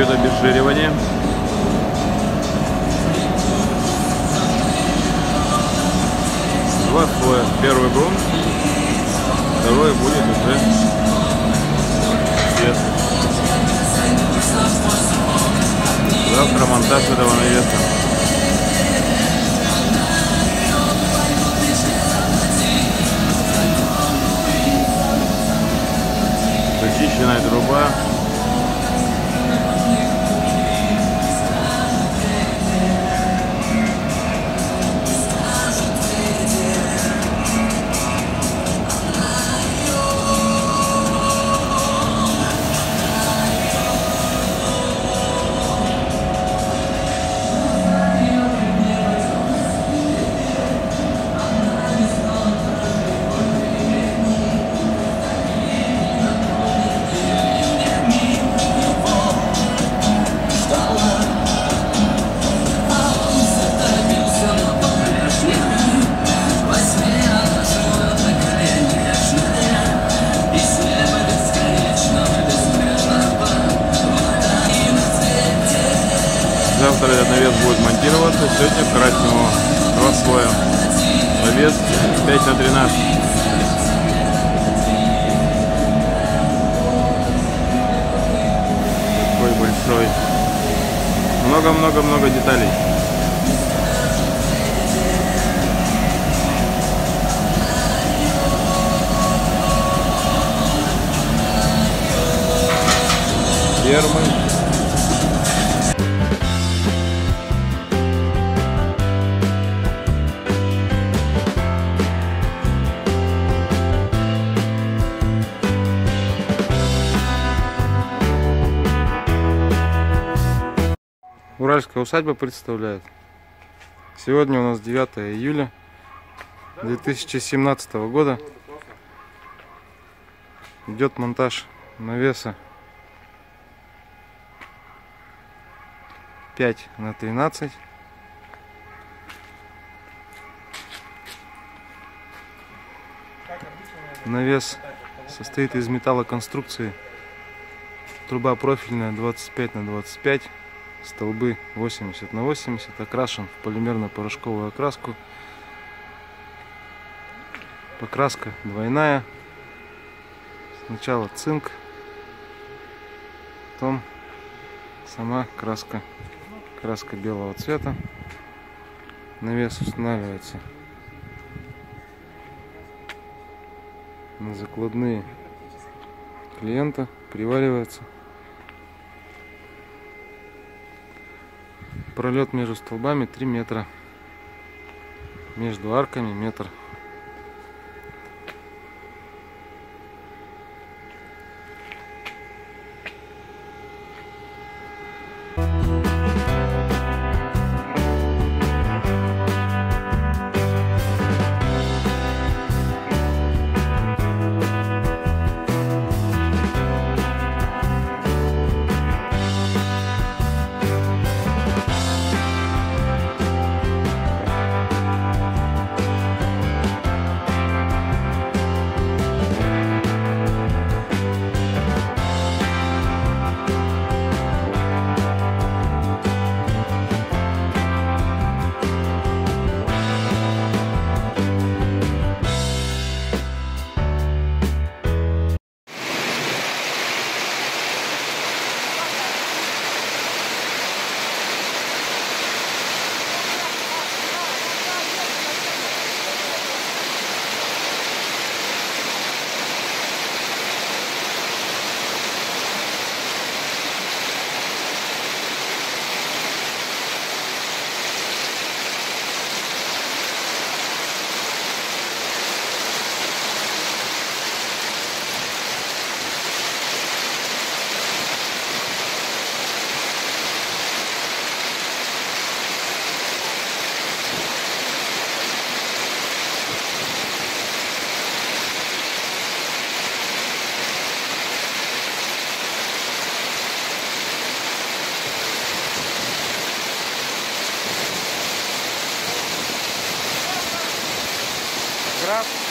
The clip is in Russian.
идет обезжиривание. Два слоя. Первый грунт, второй будет уже цвет. Завтра монтаж этого навеса. Зачищенная труба. Завтра этот навес будет монтироваться. Сегодня красим его. Два слоя. Навес 5×13. Такой большой. Много-много-много деталей. Фермы. Уральская усадьба представляет. Сегодня у нас 9 июля 2017 года. Идет монтаж навеса 5×13. Навес состоит из металлоконструкции. Труба профильная 25×25. Столбы 80×80, окрашен в полимерно-порошковую окраску. Покраска двойная. Сначала цинк, потом сама краска. Краска белого цвета. Навес устанавливается на закладные клиента, приваривается. Пролет между столбами 3 метра. Между арками метр. Граф.